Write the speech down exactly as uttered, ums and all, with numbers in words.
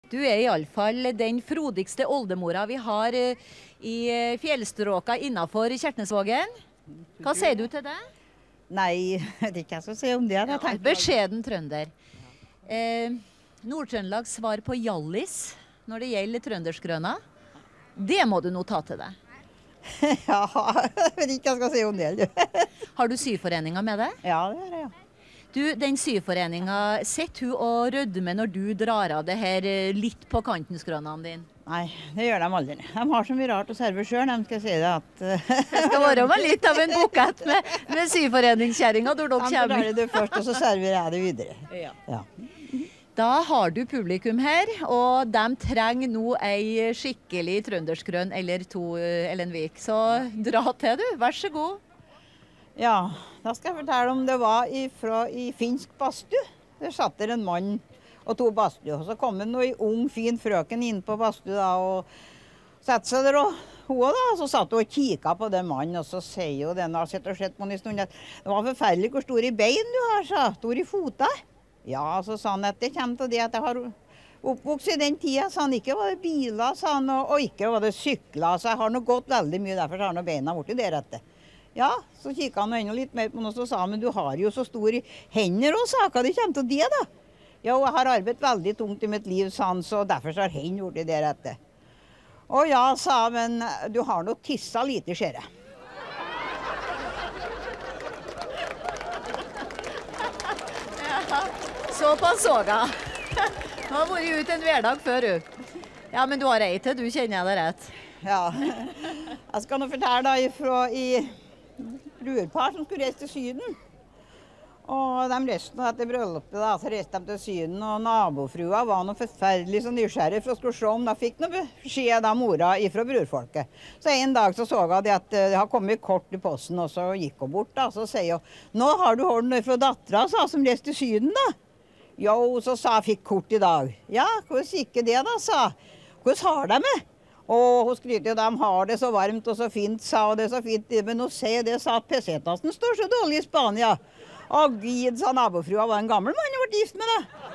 Du er i alle fall den frodigste oldemora vi har eh, i eh, fjellstråka innenfor Kjertnesvågen. Hva sier du til det? Nei, det er ikke jeg som sier om det. Jeg Ja, tenker- beskjeden trønder. Eh, Nord-Trøndelags svar på Hjallis når det gjelder trønderskrøna, det må du nå ta til deg. Ja, jeg vet ikke hva jeg skal si om det. Har du syforeninga med deg? Ja, det er det, ja. Du, den syforeninga, sitter hun og rødmer når du drar av det her eh, litt på kanten-skrønene dine? Nei, det gjør de aldri. De har så mye rart å serve sjøl, de skal si det at Det skal være med litt av en bukett med, med syforeningskjerringa når dere de kommer. forteller det først, og så serverer jeg det videre. Ja. Ja. Da har du publikum her, og de trenger nå ei skikkelig trønderskrøn eller to, Ellen Vik. Så dra til du, vær så god. Ja, da skal jeg fortelle om det var ifra, i finsk badstue. Der satt der en mann og to badstue. Og så kom det noe ung, fin frøken inn på badstue da, og satte seg der. Og hun da, så satt hun og kikket på den mannen, og så sier hun den, har sett og sett på en stund, at det var forferdelig hvor store bein du har, sa. Stor i fota. Ja, så sa han at det kommer til det at jeg har oppvokst i den tida, sa han. Ikke var det biler, sa han, og, og ikke var det sykler, så jeg har nok gått veldig mye, derfor har han beina borti der etter. Ja, så kikket han enda litt mer på noe, så sa han, men du har jo så store hender og sa, hva det kommer til det da? Ja, og jeg har arbeidet veldig tungt i mitt liv, sa han, så derfor har hendene borti der etter. Å ja, sa han, men du har nok tissa lite, ser jeg. Såpass såga. Du har vært ute en hverdag før, du. Ja, men du har ei til, du kjenner jeg deg rett. Ja, jeg skal nå fortelle da ifra i brurpar som skulle reise til Syden. Og de reiste nå etter bryllupet da, så reiste de til Syden, og nabofrua var noe forferdelig så nysgjerrig for å skulle se om de fikk noe beskjed av mora ifra brurfolket. Så en dag så så hun at det har kommet kort i posten, og så gikk hun bort da, så sier hun, nå har du holdt noe fra dattera, sa, som reiste til Syden da. Jo, så sa jeg fikk kort i dag. Ja, hvordan gikk det da, sa. Hvordan har de det? Og hun skryter jo, de har det så varmt og så fint, sa, og det er så fint, men nå sier det, sa at pesetasen står så dårlig i Spania. Å, gid, sa nabofrua, var en gammel mann hun ble gift med da.